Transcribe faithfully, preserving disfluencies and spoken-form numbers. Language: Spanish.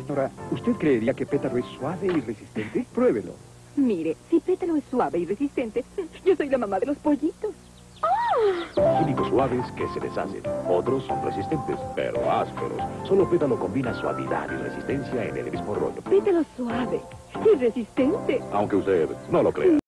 Nora, ¿usted creería que Pétalo es suave y resistente? Pruébelo. Mire, si Pétalo es suave y resistente, yo soy la mamá de los pollitos. Químicos suaves que se deshacen. Otros son resistentes, pero ásperos. Solo Pétalo combina suavidad y resistencia en el mismo rollo. Pétalo suave y resistente. Aunque usted no lo crea.